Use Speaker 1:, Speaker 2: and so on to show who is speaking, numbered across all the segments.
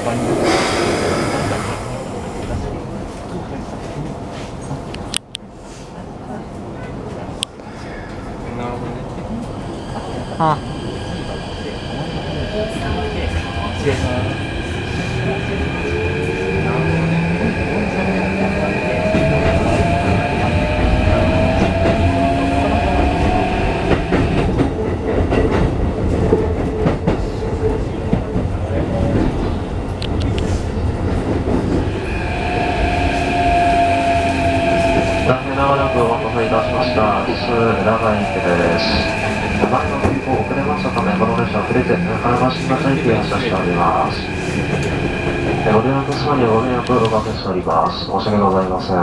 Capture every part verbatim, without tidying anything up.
Speaker 1: あ、
Speaker 2: 失礼します。
Speaker 3: 残念ながらお待たせいたしました。椅子長いです。前の急行遅れましたため、この列車遅れて金橋に発車しております。ご利用の様にご迷惑をおかけしております。申し訳ございません。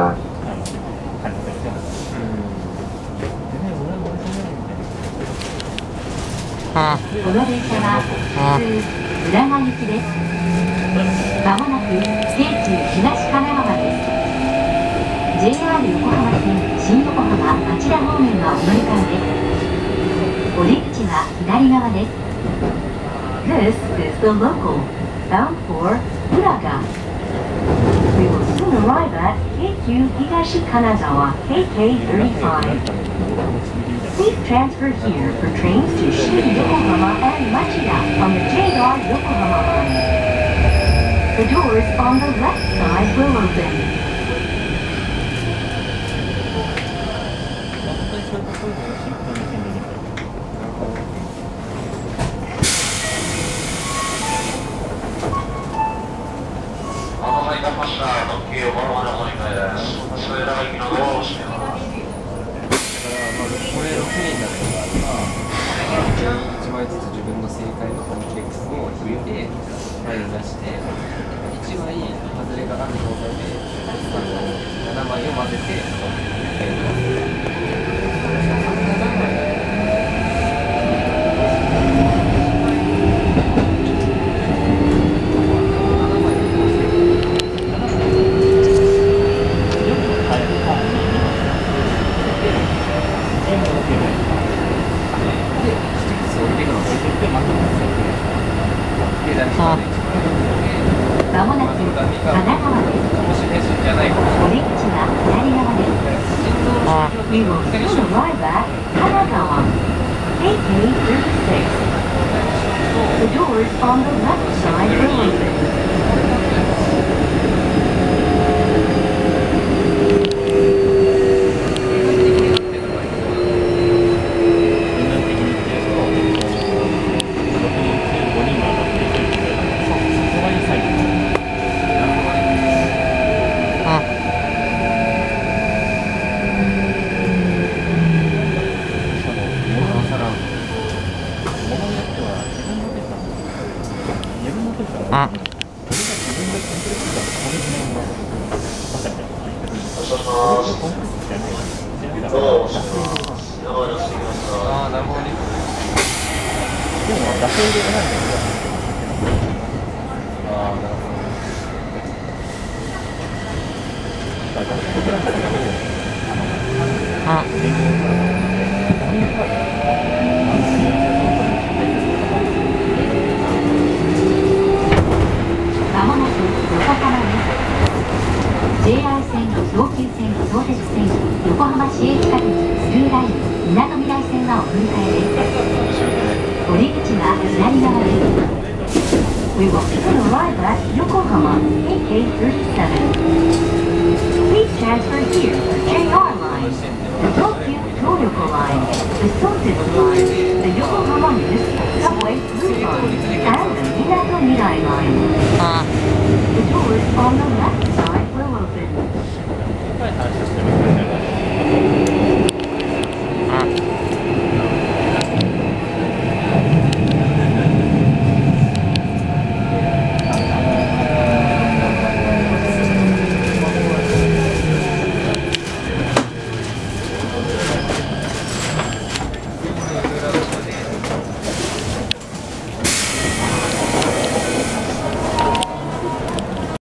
Speaker 1: あ、
Speaker 4: この電車は普通浦賀行きです。まもなく京急東神奈川です。ジェイアール 横浜線新横浜町田方面のお乗り換えです。降り口は左側です。This is the local bound for Uraga. We will soon arrive at 京急東金沢 K K thirty-five. Please transfer here for trains to Shin Yokohama and Machida on the J R Yokohama line. The doors on the left side will open.
Speaker 2: これろくにんだったらいちまいずつ自分の正解のコンプレックスを引いて前に出していちまい外れがある状態でななまいを混ぜて
Speaker 4: まもなく神奈川です。降り口は左側です。We will soon arrive at Kanagawa, K K thirty-six. The doors on the left side will open.
Speaker 1: あ、
Speaker 2: ああ、なるほどね。
Speaker 5: でも打線で選んでる。
Speaker 2: ああ、なるほど。
Speaker 1: あ、
Speaker 4: まもなく横浜です。ジェイアール 線、東急線、相鉄線、横浜市営地下鉄、スルーライン、みなとみらい線がお乗り換えです。降り口は左側です。We will soon arrive at Yokohama, K K thirty-seven. Please transfer here for J R line, the Tokyu Toyoko line, the Sotitsu line, the Yokohama Municipal Subway Blue line, and the Minato Mirai line.
Speaker 1: あ、
Speaker 4: The doors on the left